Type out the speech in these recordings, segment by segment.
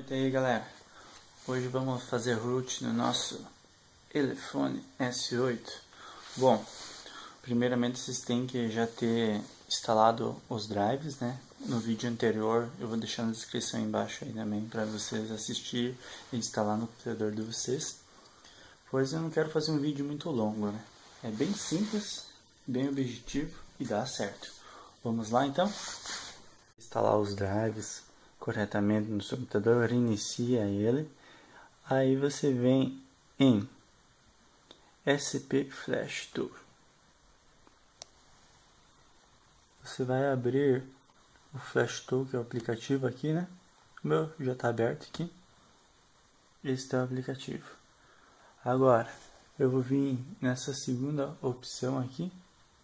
E aí galera, hoje vamos fazer root no nosso Elephone S8. Bom, primeiramente vocês têm que já ter instalado os drives, né? No vídeo anterior eu vou deixar na descrição aí embaixo aí também para vocês assistir e instalar no computador de vocês. Pois eu não quero fazer um vídeo muito longo, né? É bem simples, bem objetivo e dá certo. Vamos lá então? Instalar os drives corretamente no seu computador, reinicia ele. Aí você vem em SP Flash Tool. Você vai abrir o Flash Tool, que é o aplicativo aqui, né? O meu já está aberto aqui. Este é o aplicativo. Agora, eu vou vir nessa segunda opção aqui.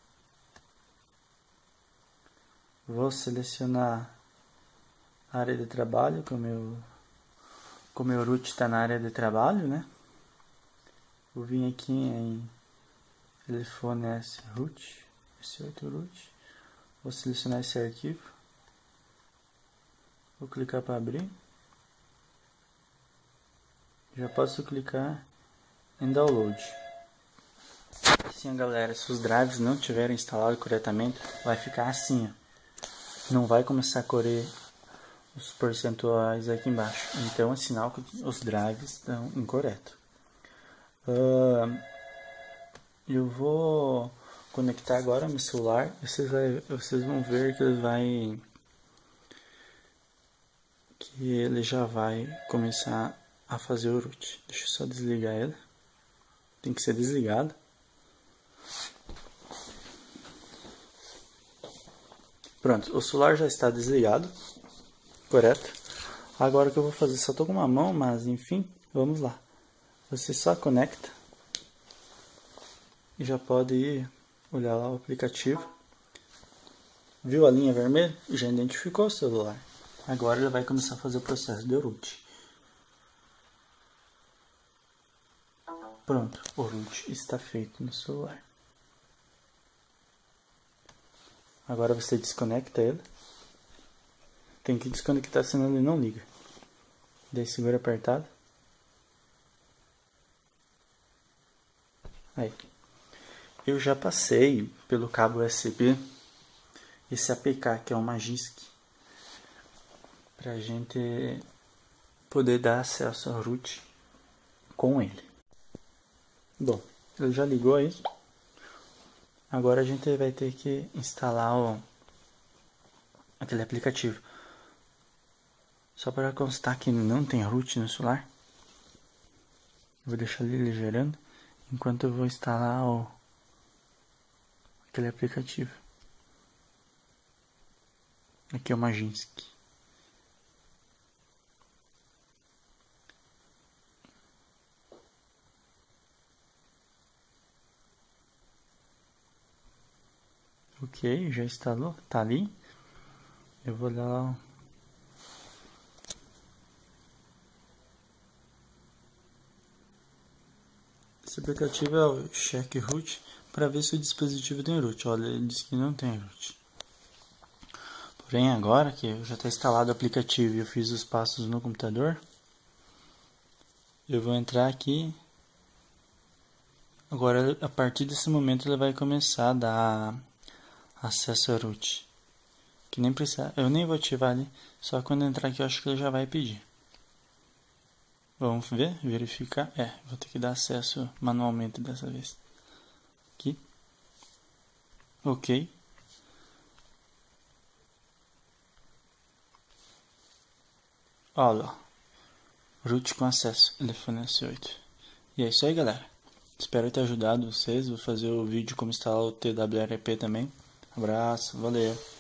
Vou selecionar a área de trabalho, como meu root está na área de trabalho, né? Vou vir aqui em Elephone S root, S8 root. Vou selecionar esse arquivo. Vou clicar para abrir. Já posso clicar em download. Assim, galera, se os drives não tiverem instalado corretamente, vai ficar assim, ó. Não vai começar a correr os percentuais aqui embaixo. Então é sinal que os drives estão incorretos. Eu vou conectar agora meu celular. Vocês vão ver que ele já vai começar a fazer o root. Deixa eu só desligar ele. Tem que ser desligado. Pronto, o celular já está desligado. Correto? Agora o que eu vou fazer? Só estou com uma mão, mas enfim, vamos lá. Você só conecta. E já pode ir olhar lá o aplicativo. Viu a linha vermelha? Já identificou o celular. Agora ele vai começar a fazer o processo de root. Pronto, o root está feito no celular. Agora você desconecta ele. Tem que desconectar, senão ele não liga. Daí segura apertado. Aí. Eu já passei pelo cabo USB esse APK, que é o Magisk, pra gente poder dar acesso ao root com ele. Bom, ele já ligou aí. Agora a gente vai ter que instalar aquele aplicativo. Só para constar que não tem root no celular. Eu vou deixar ele gerando enquanto eu vou instalar aquele aplicativo. Aqui é o Magisk. Ok, já instalou, tá ali. Eu vou dar lá Esse aplicativo é o Check Root para ver se o dispositivo tem root. Olha, ele diz que não tem root. Porém, agora que já está instalado o aplicativo e eu fiz os passos no computador, eu vou entrar aqui. Agora, a partir desse momento, ele vai começar a dar acesso ao root. Que nem precisa, eu nem vou ativar ali, só quando entrar aqui eu acho que ele já vai pedir. Vamos ver, verificar. Vou ter que dar acesso manualmente dessa vez. Aqui. Ok. Olha lá. Root com acesso. Elephone S8. E é isso aí, galera. Espero ter ajudado vocês. Vou fazer o vídeo como instalar o TWRP também. Abraço. Valeu.